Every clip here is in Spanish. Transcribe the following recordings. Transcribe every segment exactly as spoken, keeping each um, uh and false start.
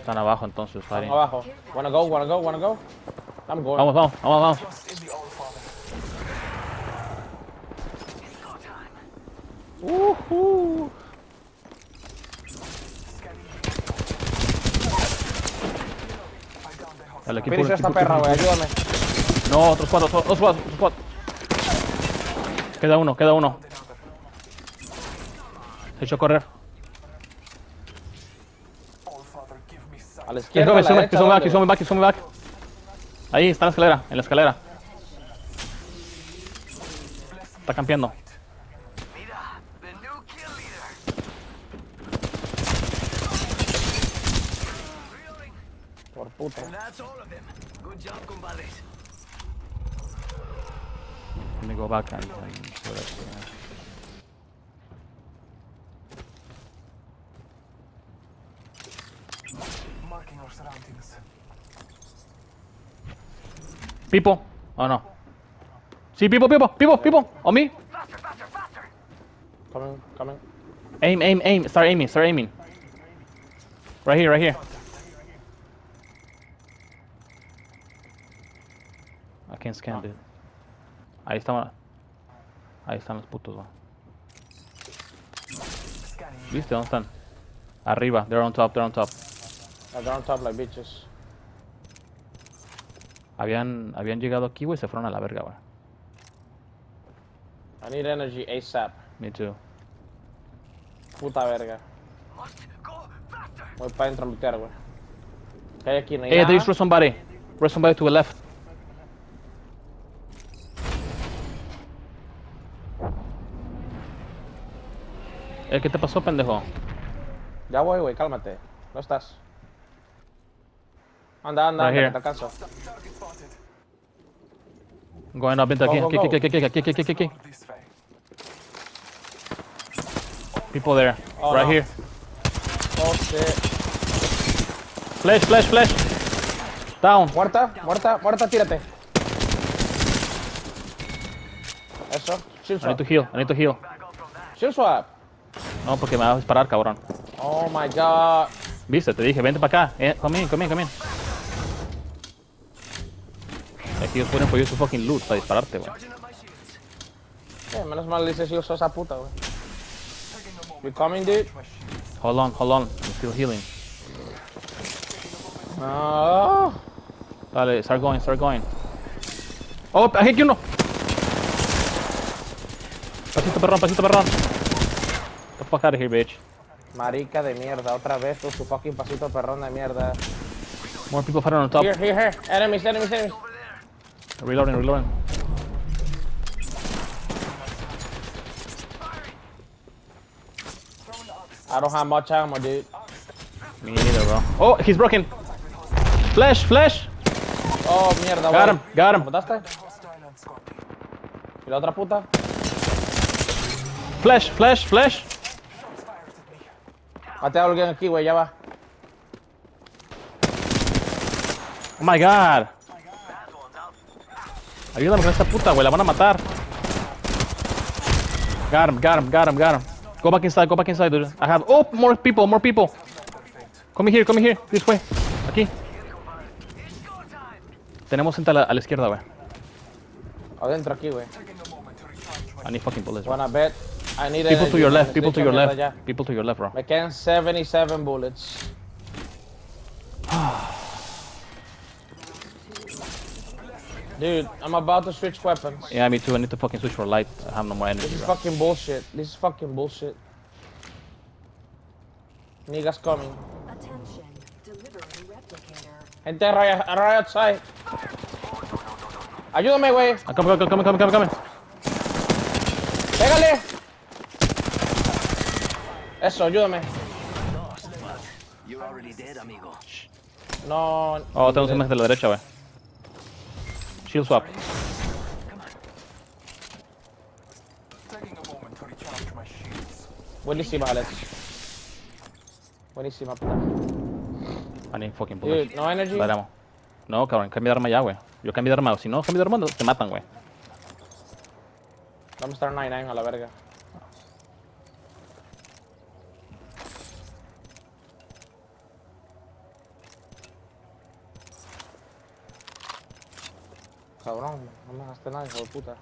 Están abajo entonces, Están fighting. abajo. Wanna go, wanna go, wanna go. I'm going. Vamos, vamos, vamos, vamos. Uh -huh. Dale, equipo, Finish esta perra, güey, ayúdame. No, otros cuatro, otros cuatro, otros cuatro. Queda uno, queda uno. Se echó a correr. A la izquierda, Sube, a la sube, derecha, sube back, ¿dónde? sube back, sube back. Ahí, está en la escalera, en la escalera. Está campeando. Por puta. Let me go back and, and so that, yeah. Marking our surroundings. People. Oh no. See, people, people, people, people. On me. Coming, coming. Aim, aim, aim. Start aiming, start aiming. Right here, right here. I can't scan, dude. Ahí están. Ahí están los putos, va. ¿Viste? ¿Dónde están? Arriba. They're on top, they're on top. They're on top like bitches. Habían, habían llegado aquí, güey, y se fueron a la verga, güey. I need energy ASAP. Me too. Puta verga. Voy para adentro a meter, güey. ¿Qué hay aquí? No hay Hey, nada. there's rush somebody. Rush somebody to the left. Eh, ¿qué te pasó, pendejo? Ya voy, güey, cálmate. No estás. Anda, anda, Right anda, here. que te alcanzo. Going up into aquí, Go, aquí, go, aquí, aquí, aquí, aquí, aquí, aquí, aquí. This way. People there. Oh, right no. here. Oh, shit. Flash, flash, flash. Down. Muerta, muerta, muerta, tírate. Eso. Shield I need swap. to heal, I need to heal. Shield swap. No, porque me vas a disparar, cabrón. Oh my god. Viste, te dije, vente para acá. Eh, come in, come in, come in. Aquí ellos ponen for you to fucking loot para dispararte, güey. Eh, menos mal dices yo soy esa puta, güey. You coming, dude? Hold on, hold on. I'm still healing. No. Dale, start going, start going. Oh, I hit you uno. Pasito perrón, pasito perrón. Get the fuck out of here, bitch. Marica de mierda, otra vez con su fucking pasito perrón de mierda. More people fighting on top. Here, here, here. Enemies, enemies, enemies. Reloading, reloading. I don't have much ammo, dude. Me neither, bro. Oh, he's broken. Flash, flash. Oh, mierda, Got güey. him, got him. ¿Me mataste? Hostile and Scorpion. ¿Y la otra puta? Flash, flash, flash. Shots fired at me. Mate a alguien aquí, güey, ya va. Oh my god. Ayúdame con esta puta, güey, la van a matar. Got him, got him, got him, got him. Go back inside, go back inside, dude. I have. Oh, more people, more people. Come here, come here, this way. Aquí. Tenemos gente a la, a la izquierda, güey. Adentro aquí, güey. Taking a moment to recharge my I need fucking bullets, bro. Wanna bet? I need People to energy, your man. left, people to Estoy your hecho left. mierda ya. People to your left, bro. Me quedan seventy-seven bullets. Dude, I'm about to switch weapons. Yeah, me too. I need to fucking switch for light. I have no more energy, This is bro. fucking bullshit. This is fucking bullshit. Niggas coming. Attention, delivering replicator. Gente right, right outside. Ayúdame, güey. Ah, come, come, come, come, come, come. Pégale. Eso, ayúdame. You're already dead, amigo. No. Oh, tenemos un mes de la derecha, güey. Shield swap. taking a moment to recharge my shields. Buenísima, Alex. Buenísima, puta. I need fucking bullets. Dude, no energy. Dale, amo. No, cabrón, cambia de arma ya, güey. Yo cambio de arma. Si no cambio de arma, te matan, güey. Vamos a estar noventa y nueve a la verga. Cabrón, no me gasté nada, hijo de puta.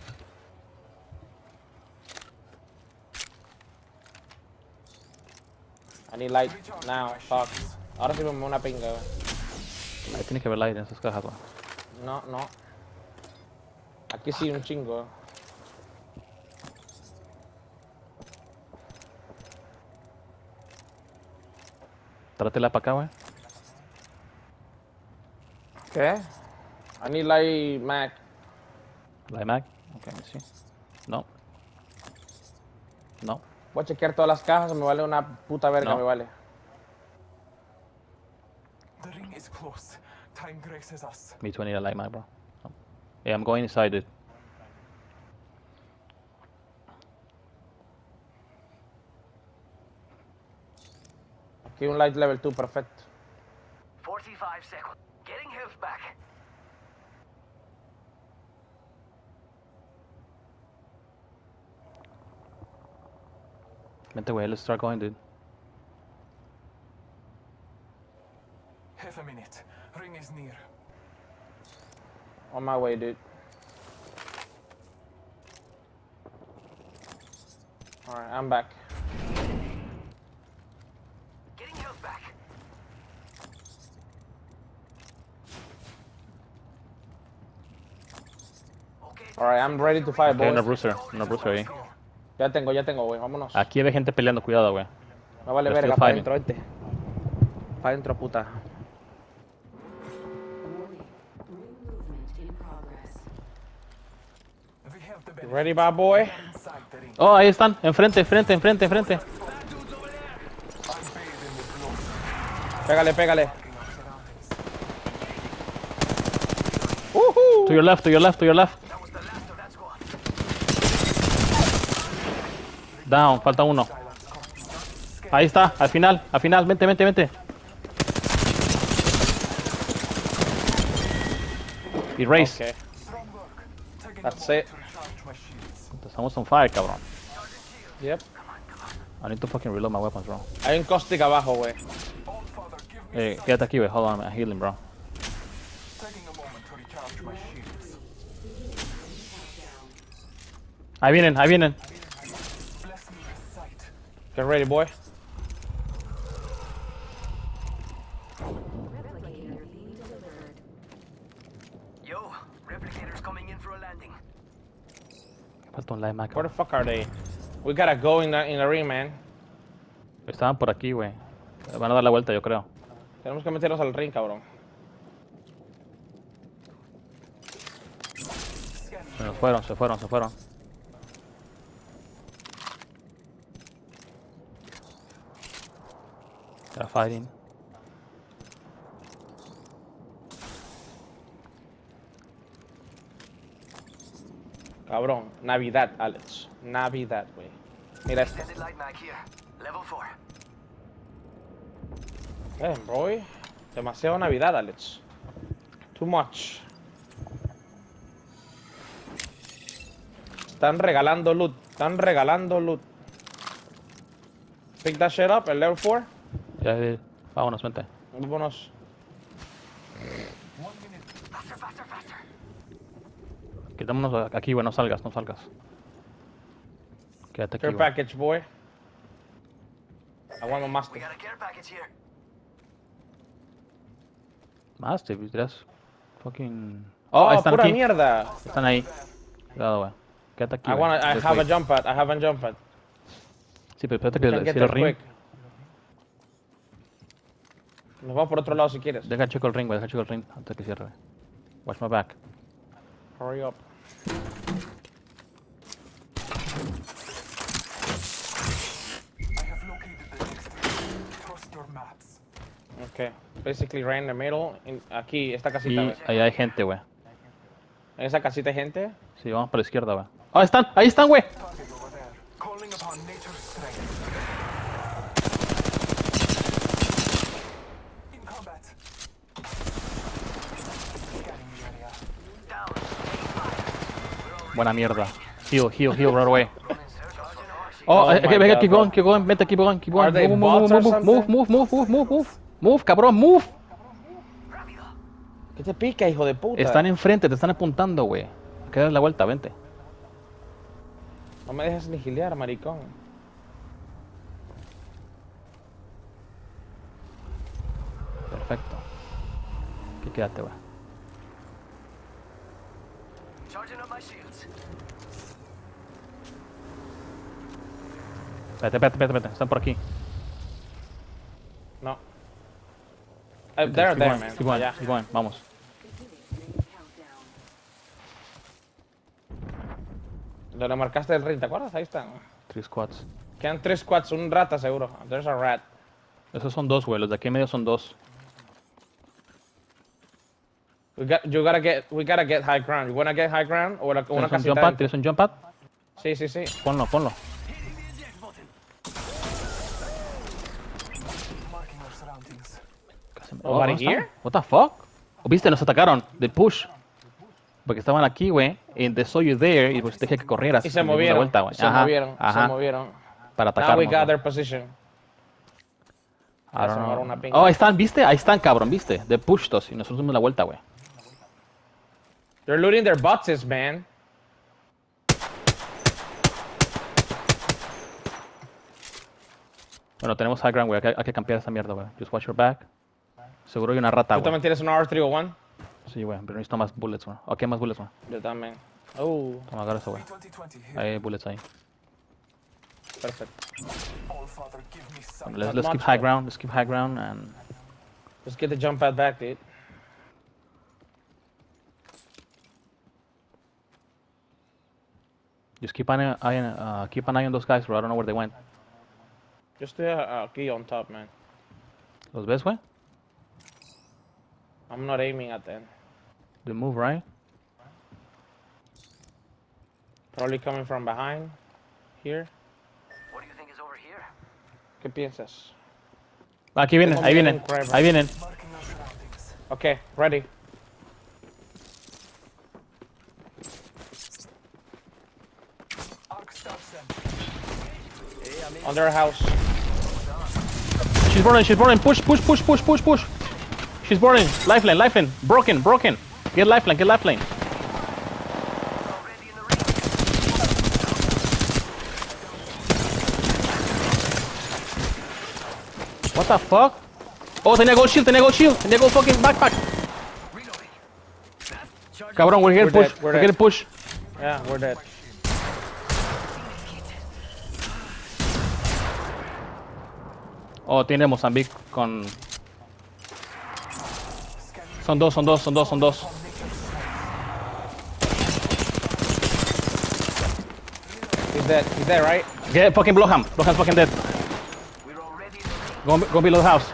I need light now, fuck. Ahora sí me mueve una pinga, güey. Ahí tiene que haber light en esas cajas, güey. No, no. Aquí sí, un chingo. Trátela para acá, güey. ¿Qué? I need light Mac. Light mag. Ok, let me see. No. No. Voy a chequear todas las cajas, me vale una puta verga, No. me vale. The ring is close. Time graces us. Me too, I need a light mag, bro. No. Yeah, I'm going inside, dude. Aquí un light level two, perfecto. forty-five seconds. Getting health back. Vente, güey, let's start going, dude. Half a minute. Ring is near. On my way, dude. Alright, I'm back. Getting health back. Okay. Alright, I'm ready to fight, Okay, no boys. bruiser. No bruiser ahí. Ya tengo, ya tengo, güey, vámonos. Aquí hay gente peleando, cuidado, güey. Me vale They're verga, still pa' fighting. adentro, vente. Pa' adentro, puta. Warning. Ring movement in progress. We have the You benefit. ready, bad boy? Inside the ring. Oh, ahí están. Enfrente, enfrente, enfrente, enfrente. I'm bathed in the blood. Pégale, pégale. Marking our surroundings. Woohoo! To your left, to your left, to your left. That was the last of that squad. Down, falta uno. Ahí está, al final, al final. Vente, vente, vente. Erase. Okay, Strong work. Taking that's a it. moment to recharge my shields. Estamos on fire, cabrón. Yep. I need to fucking reload my weapons, bro. Hay un caustic abajo, güey. All father, give me Eh, quédate aquí, güey. Hold on, I'm healing, bro. taking a moment to recharge my shields. Ahí vienen, ahí vienen. Bless me with sight. Get ready, boy. Replicator being delivered. Yo, replicators coming in for a landing. Falta un light mag. Where the fuck are they? We gotta go in the, in the ring, man. Estaban por aquí, güey. Van a dar la vuelta, yo creo. Tenemos que meternos al ring, cabrón. Se nos fueron, se fueron, se fueron. They're fighting. Cabrón. Navidad, Alex. Navidad, güey. Mira esto. Extended light mag here. Level four. Damn, bro. Demasiado Navidad, Alex. Too much. Están regalando loot. Están regalando loot. Pick that shit up, el level four. Ya, ya, vámonos, vente. Vámonos. One minute. Faster, faster, faster. Quitémonos aquí, güey. No salgas, no salgas. Quédate aquí, Care güey. package, boy. I want my We master. got a care package here. Más, te dirás. Fucking. Oh, Oh, ahí están pura aquí. mierda. Están ahí. Cuidado, güey. Quédate aquí. I güey. wanna, I This have way. a jump pad. I have a jump pad. Sí, pero espérate We que can le get cierre el there ring. quick. Nos vamos por otro lado si quieres. Deja checo el ring, güey. Deja checo el ring antes que cierre. Watch my back. Hurry up. I have located the next ring. Trust your maps. Okay. Basically right in the middle. In- aquí, esta Y casita, güey. ahí hay gente, güey. En esa casita hay gente. Sí, vamos para la izquierda, güey. ¡Ah, están! ¡Ahí están, güey! Target over there. Calling upon nature's strength. In combat. Scanning the area. Down. Taking fire. Buena mierda. Heal, heal, heal, right away. Running search. Sergeant Archie. Oh, Oh eh, my okay, venga, God, keep bro. going, keep going. Vente, keep going, keep going. Are they Move, move, bots or move, move, move, something? move, move, move, move, move. Move, cabrón, move. Rápido. ¿Qué te pica, hijo de puta? Están enfrente, te están apuntando, güey. Hay que darle la vuelta, vente. No me dejes ni gilear, maricón. Perfecto. Aquí quédate, güey. Charging up my shields. Espérate, espérate, espérate, espérate. Están por aquí. No. Uh, there, Keep there, going, man. keep going, Allá. keep going. Vamos. Countdown. Donde marcaste el ring, ¿te acuerdas? Ahí están. Three squads. Quedan tres squads, un rata seguro. There's a rat. Esos son dos, güey. Los de aquí en medio son dos. We got, you gotta get, we gotta get high ground. You wanna get high ground? O una, una ¿Tienes un casita jump pad? dentro? ¿Tienes un jump pad? Sí, sí, sí. Ponlo, ponlo. Marking our surroundings. Casi me- Nobody ¿dónde están? here? What the fuck? ¿O viste? Nos atacaron. De push. Porque estaban aquí, güey. And they saw you there. Y pues dejé que corrieras. Y se dimos la movieron. vuelta, güey. se Ajá, movieron. ajá. Se movieron. Para Now we atacarnos. got güey. their position. I don't Se know. muere una pinga. Oh, ahí están, ¿viste? Ahí están, cabrón, ¿viste? De push tos. Y nosotros dimos la vuelta, güey. They're looting their boxes, man. Bueno, tenemos high ground, güey. Hay, que- hay que cambiar esa mierda, güey. Just watch your back. Seguro hay una rata, ¿Tú güey. también tienes una R three oh one? Sí, güey. Pero necesito más bullets, güey. Ok, más bullets, güey. Yo también. Oh, Toma, agarra eso, güey. twenty twenty here. Hay bullets ahí. perfecto. All father, give me some. Bueno, let's, Not let's keep much, high though. ground. Let's keep high ground and... Just get the jump pad back, dude. Just keep an eye, on- uh, keep an eye on those guys, bro. I don't know where they went. Yo estoy uh, aquí on top, man. ¿Los ves, güey? I'm not aiming at them. They move, right? Probably coming from behind. Here. What do you think is over here? ¿Qué piensas? Aquí vienen, Tengo ahí miedo vienen. en Kraber. Ahí vienen. Marking our surroundings. Okay, ready. Arc stops them. On their house. She's burning, she's burning. Push, push, push, push, push, push. She's burning. Lifeline, lifeline. Broken, broken. Get lifeline, get lifeline. Already in the ring. What the fuck? Oh, tenía gold shield, tenía gold shield. Tenía gold fucking backpack. Reloading. Charging. Cabrón, we're getting We're push. dead, we're We're dead. getting push. Yeah, we're dead. Oh, tiene Mozambique con... Son dos, son dos, son dos, son dos. He's dead. He's dead, right? Get fucking Blowham. Blowham's fucking dead. We're already in the ring. Go, go below the house.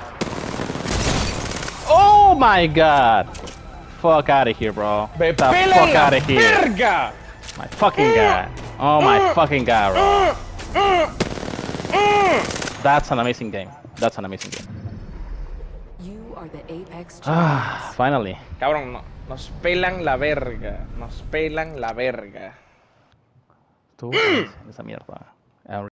Oh my god. Fuck out of here, bro. Get the ¡Pela fuck la out of here. verga! My fucking god. Oh my fucking god, bro. That's an amazing game. That's an amazing game. You are the Apex Ah, champions. finally. Cabrón, no, nos pelan la verga. Nos pelan la verga. Tú, esa mierda.